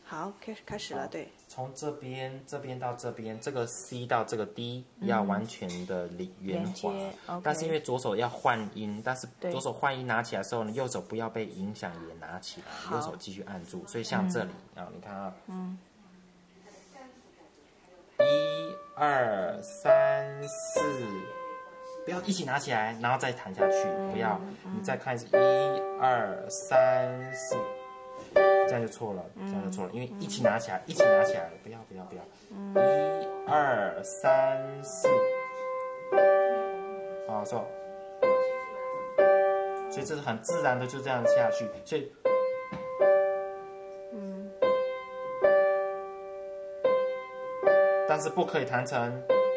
好，开始了，对。 从这边到这边，这个 C 到这个 D 要完全的圆滑，但是因为左手要换音，但是左手换音拿起来的时候呢，右手不要被影响也拿起来，右手继续按住，所以像这里啊，你看啊，1、2、3、4，不要一起拿起来，然后再弹下去，不要，你再看1、2、3、4。这样就错了，因为一起拿起来，不要，1、2、3、4，好，错，所以这是很自然的就这样下去，所以，但是不可以弹成，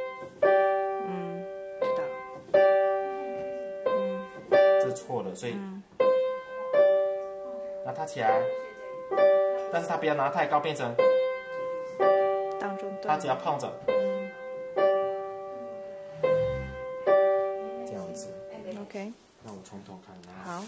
知道， 这是错的，所以，拿它起来。但是它不要拿太高，变成当中它只要碰着，这样子。 OK。 那我从头看啊。 好。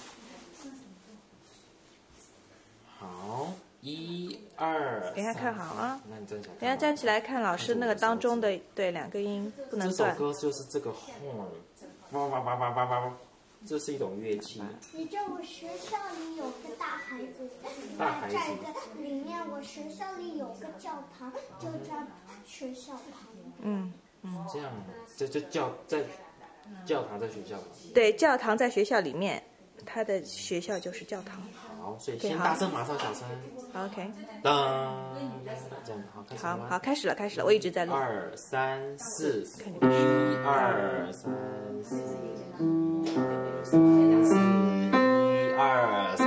好，1、2。 等一下看好啊。 那你站起来。 等一下站起来看老师那个当中的对2个音不能断。 这首歌就是这个 horn， 哇哇哇哇哇哇。这是一种乐器。 你知道我学校里有个大孩子，在这个里面，我学校里有个教堂，就在学校旁。 这样，这就在教堂在学校。 对，教堂在学校里面，他的学校就是教堂。 好，所以先大声，马上小声。 OK。 当，这样好，开始了。 好，开始了，我一直在录。 2、3、4，1、2、3、4。1、2、3。